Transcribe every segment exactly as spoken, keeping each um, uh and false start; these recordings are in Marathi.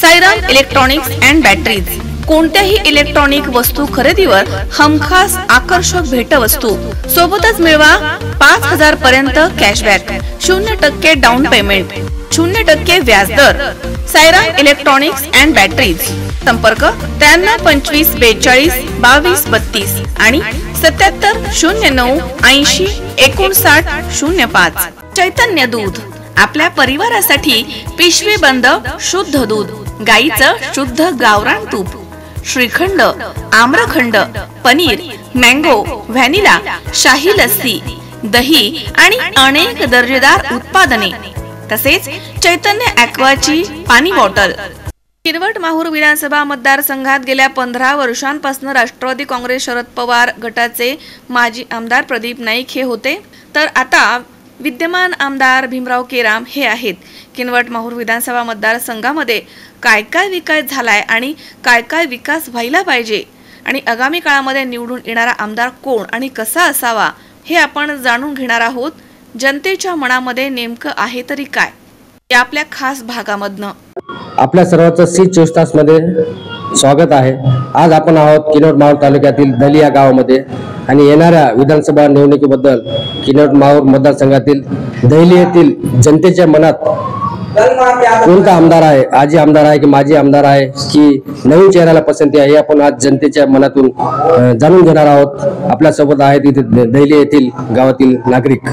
साईराम इलेक्ट्रॉनिक्स अँड बॅटरीज कोणत्याही इलेक्ट्रॉनिक वस्तू खरेदीवर हमखास आकर्षक भेटवस्तू सोबतच मिळवा पाच हजार पर्यंत कॅशबॅक, शून्य टक्के डाऊन पेमेंट, शून्य टक्के व्याजदर। साईराम इलेक्ट्रॉनिक्स अँड बॅटरीज, संपर्क त्र्याण्णव पंचवीस बेचाळीस बावीस बत्तीस आणि सत्याहत्तर शून्य नऊ ऐंशी एकोणसाठ शून्य पाच। चैतन्य दूध, आपल्या परिवारासाठी पिशवी बंद शुद्ध दूध, गाईचं शुद्ध गावरान तूप, श्रीखंड, आम्रखंड, पनीर, मँगो, व्हॅनिला, शाही लस्सी, दही आणि अनेक दर्जेदार उत्पादने, तसेच चैतन्य ॲक्वाची पाणी बॉटल। किनवट माहूर विधानसभा मतदारसंघात गेल्या पंधरा वर्षांपासून राष्ट्रवादी काँग्रेस शरद पवार गटाचे माजी आमदार प्रदीप नाईक हे होते, तर आता विद्यमान आमदार भीमराव केराम हे आहेत। किनवट माहूर विधानसभा मतदारसंघामध्ये काय काय विकास झालाय आणि काय काय विकास व्हायला पाहिजे आणि आगामी काळामध्ये निवडून येणारा आमदार कोण आणि कसा असावा हे आपण जाणून घेणार आहोत। जनतेच्या मनामध्ये नेमकं आहे तरी काय, या आपल्या खास भागामधनं आपल्या सर्वांचं सी चोवीस तास मध्ये स्वागत आहे। आज आपण आहोत किनवट माहूर तालुक्यातील दली या गावामध्ये आणि येणाऱ्या विधानसभा निवडणुकीबद्दल किनवट माहूर मतदारसंघातील दहिली येथील जनतेच्या मनात कोणता आमदार आहे, आजी आमदार आहे की माजी आमदार आहे की नवीन चेहऱ्याला पसंती आहे, हे आपण आज जनतेच्या मनातून जाणून घेणार आहोत। आपल्या सोबत आहेत इथे दहिली येथील गावातील नागरिक।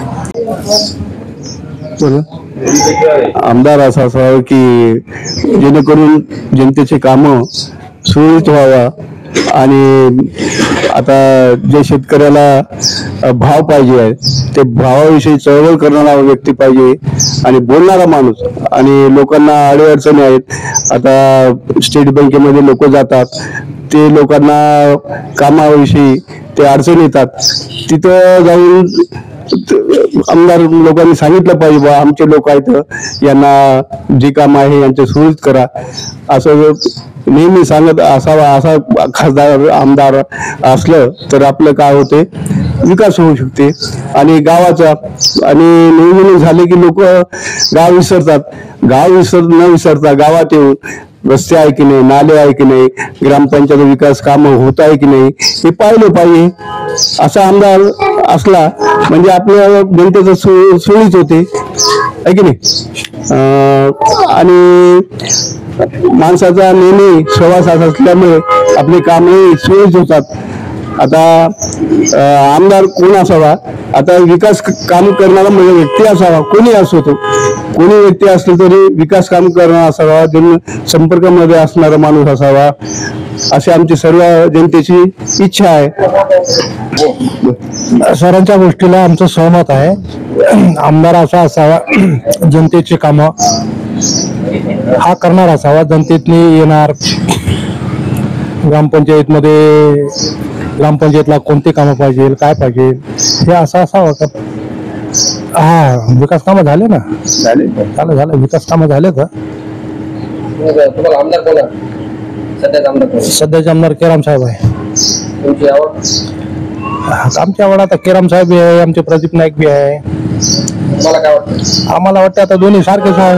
आमदार असा असावा की जेणेकरून जनतेचे कामं सुरळीत व्हावा आणि आता जे शेतकऱ्याला भाव पाहिजे आहे ते भावाविषयी चळवळ करणारा व्यक्ती पाहिजे आणि बोलणारा माणूस। आणि लोकांना अडीअडचणी आहेत, आता स्टेट बँकेमध्ये लोक जातात, ते लोकांना कामाविषयी ते अडचणी येतात, तिथं जाऊन आमदार लोकांनी सांगितलं पाहिजे बा आमचे लोक आहेत, यांना जे काम आहे यांचे सुरळीत करा, असं नेहमी सांगत असावा। असा खासदार आमदार असलं तर आपलं काय होते, विकास होऊ शकते आणि गावाचा। आणि निवडणूक झाले की लोक गाव विसरतात, गाव विसर न विसरता गावात येऊन रस्ते आहे की नाही, नाले आहे की नाही, ग्रामपंचायत विकास काम होत आहे की नाही हे पाहिलं पाहिजे। असा आमदार असला म्हणजे आपल्या जनतेचं सु सुरळीत होते आहे की नाही। आणि माणसाचा नेहमी सहवास असल्यामुळे आपले कामही सुरळीत होतात। आता आमदार कोण असावा, आता विकास काम करणारा म्हणजे व्यक्ती असावा, कोणी असो तो, कोणी व्यक्ती असले तरी विकास काम करणारा असावा, जन संपर्कामध्ये असणारा माणूस असावा, अशी आमची सर्व जनतेची इच्छा आहे। सर्वांच्या गोष्टीला आमचं सहमत आहे। आमदार असा असावा जनतेचे काम हा करणार असावा, जनतेतनी येणार, ग्रामपंचायतमध्ये ग्रामपंचायतला कोणती कामं पाहिजे, काय पाहिजे हे असं असावं का। हा विकास कामं झाले ना, झाले झालं झालं विकास कामं झाले का। तुम्हाला आमदार कोण आहे? सध्याचे आमदार सध्याचे आमदार केराम साहेब आहे। तुमची आवड? आमची आवड आता केराम साहेब बी आहे, आमचे प्रदीप नाईक बी आहे। तुम्हाला काय वाटतं? आम्हाला वाटतं आता दोन्ही सारखेच आहे।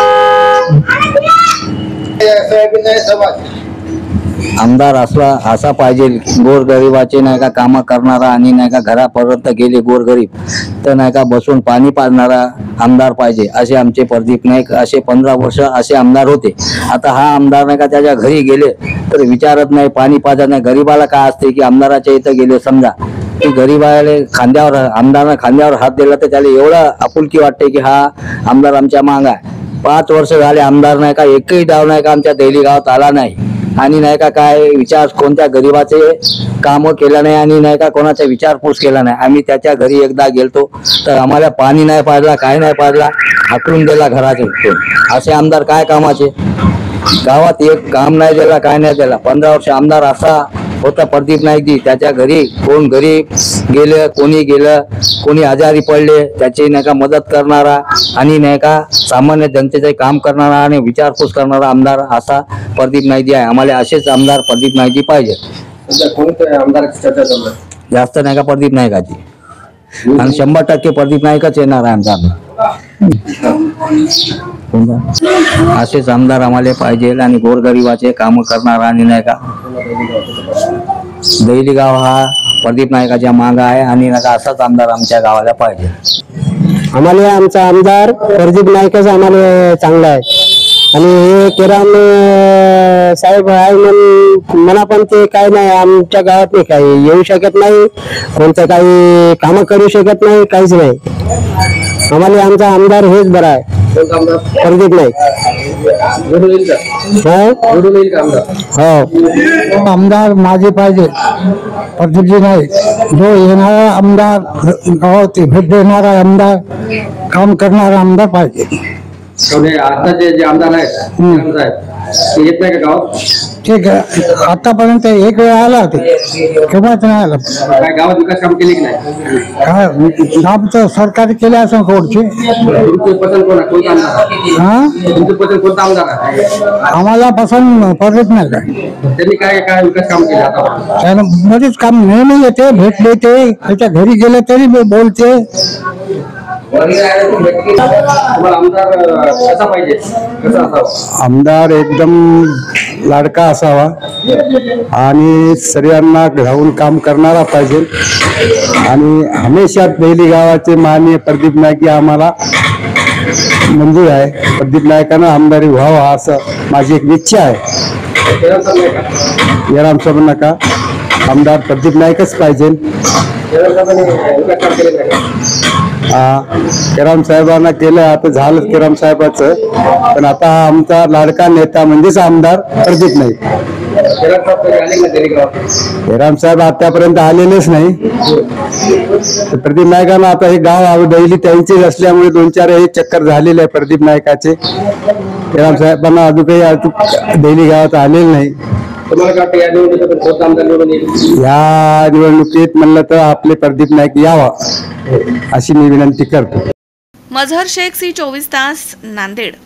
आमदार असला असा पाहिजे गोरगरिबाचे नाही का कामं करणारा आणि नाही का घरापर्यंत गेले गोरगरीब तर नाही का बसून पाणी पाजणारा आमदार पाहिजे। असे आमचे प्रदीप नाईक असे पंधरा वर्ष असे आमदार होते। आता हा आमदार नाही का त्याच्या घरी गेले तर विचारत नाही, पाणी पाजत नाही। गरीबाला काय असते की आमदाराच्या इथं गेले समजा की गरीबाला खांद्यावर आमदारानं खांद्यावर हात दिला तर त्याला एवढं आपुलकी वाटते की हा आमदार आमच्या माग आहे। पाच वर्ष झाले आमदार नाही का एकही डाव नाही का आमच्या देहली गावात आला नाही आणि नाही का काय विचार कोणत्या गरीबाचे कामं केलं नाही आणि नाही का कोणाचा विचारपूस केला नाही। आम्ही त्याच्या घरी एकदा गेलतो तर आम्हाला पाणी नाही पाजला, काय नाही पाजला, हाकलून दिला घराचे। असे आमदार काय कामाचे, गावात एक काम नाही दिला, काय नाही दिला। पंधरा वर्ष आमदार असा होता प्रदीप नाईकजी, त्याच्या घरी कोण गरीब गेलं, कोणी गेलं, कोणी आजारी पडले त्याची नाही का मदत करणारा आणि नाही का सामान्य जनतेचे काम करणारा आणि विचारपूस करणारा आमदार असा प्रदीप नाईकजी आहे। आम्हाला असेच आमदार प्रदीप नाईकजी पाहिजे। कोणत्या आमदाराची चर्चा चालू आहे? जास्त नाही का प्रदीप नाईकाची, आणि शंभर टक्के प्रदीप नाईकच येणार आहे आमचा। कोणता? असेच आमदार आम्हाला पाहिजे आणि गोरगरिबाचे काम करणारा आणि नाही का दैली गाव हा प्रदीप नायकाच्या माग आहे आणि नाही का असाच आमदार आमच्या गावाला पाहिजे. आम्हाला आमचा आमदार प्रदीप नाईकच आम्हाला चांगला आहे आणि हे केराम अं, साहेब आहे म्हणून मला पण ते काय नाही आमच्या गावात नाही काही येऊ शकत नाही, कोणतं काही कामं करू शकत नाही, काहीच नाही. आम्हाला आमचा आमदार हेच बरा आहे, प्रदीप नाईक. हो, आमदार माझे पाहिजे प्रदीपजी नाईक. जो येणारा आमदार गावात भेट देणारा आमदार, काम करणारा आमदार पाहिजे. आताचे जे आमदार आहेत ते येत नाही का गावात? ठीक आहे, आतापर्यंत एक वेळ आला होते, केव्हाच नाही आला. काय गावात विकास काम केले की नाही? काय काम तर सरकारी केले असं कोणचे. तुमचं पसंत कोण आहे? कोणता आमदार? हा, तुमचं पसंत कोणता आमदार आहे? आम्हाला पसंत पडत नाही काय. त्यांनी काय काय विकास काम केले आता? त्यानं बरेच काम नेहमी येते, भेट देते, त्याच्या घरी गेले तरी बोलते. तुम्हाला आमदार कसा पाहिजे, कसा असावा? आमदार एकदम लाडका असावा आणि सर्वांना घाऊन काम करणारा पाहिजे आणि हमेशा दैली गावाचे माननीय प्रदीप नाईक आम्हाला मंजूर आहे. प्रदीप नाईकांना आमदारी व्हावा असं माझी एक इच्छा आहे. येराम साहेब नका, आमदार प्रदीप नाईकच पाहिजे. केराम साहेबांना केलं, आता झालं केराम साहेबाचं, पण आता हा आमचा लाडका नेता म्हणजेच आमदार प्रदीप नाईक. केराम साहेब आतापर्यंत आलेलेच नाही. प्रदीप नाईकांना आता हे गाव दैली त्यांचेच असल्यामुळे दोन चार हे चक्कर झालेले आहे प्रदीप नाईकाचे. केराम साहेबांना अजून काही दैली गावात आलेलं नाही. या निवडणुकीत म्हणलं तर आपले प्रदीप नाईक यावा अशी मी विनंती करतो. मझहर शेख, सी चोवीस तास, नांदेड.